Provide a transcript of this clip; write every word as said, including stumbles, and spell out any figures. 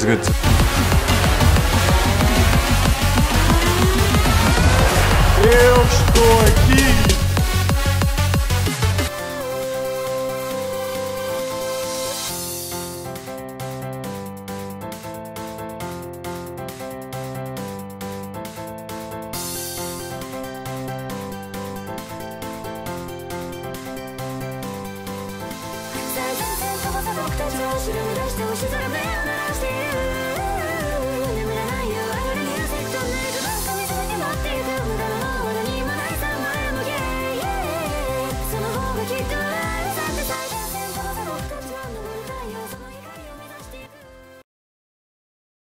グッズ。Eu estou aqui! 「僕たちを知る出して星空目を鳴らしている」